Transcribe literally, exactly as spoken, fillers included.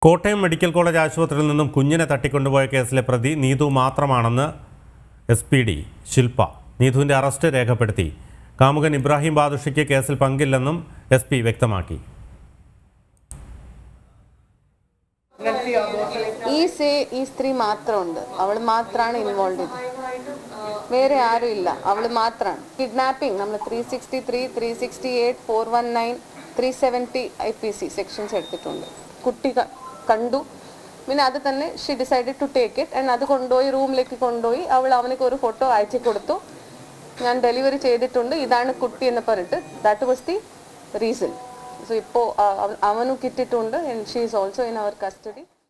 Kottayam medical college ആശുപത്രിയിൽ നിന്നും കുഞ്ഞിനെ തട്ടിക്കൊണ്ടുപോയ കേസിലെ പ്രതി നീതു മാത്രമാണെന്ന് എസ് പി ഡി ശില്പ. നീതുവിൻ്റെ അറസ്റ്റ് രേഖപ്പെടുത്തി. കാമുകൻ ഇബ്രാഹിം ബാദുഷിക്ക് കേസിൽ പങ്കില്ലെന്നും എസ് പി വ്യക്തമാക്കി. ഈ സേ ഈ സ്ത്രീ മാത്രമുണ്ട്, അവൾ മാത്രമാണ് ഇൻവോൾവ് ചെയ്തത്, വേറെ ആരും ഇല്ല, അവൾ മാത്രമാണ്. കിഡ്നാപ്പിംഗ് നമ്മൾ three sixty three three sixty eight four one nine three seventy I P C sections എടുത്തിട്ടുണ്ട്. കുട്ടി കണ്ടു, പിന്നെ അത് തന്നെ she decided to take it and അത് കൊണ്ടുപോയി റൂമിലേക്ക് കൊണ്ടുപോയി അവൾ അവനക്ക് ഒരു ഫോട്ടോ അയച്ചു കൊടുത്തു. ഞാൻ ഡെലിവറി ചെയ്തിട്ടുണ്ട്, ഇതാണ് കുട്ടി എന്ന് പറഞ്ഞിട്ട് that was the reason. So ഇപ്പോൾ അവനും കിട്ടിയിട്ടുണ്ട് and she is also in our custody.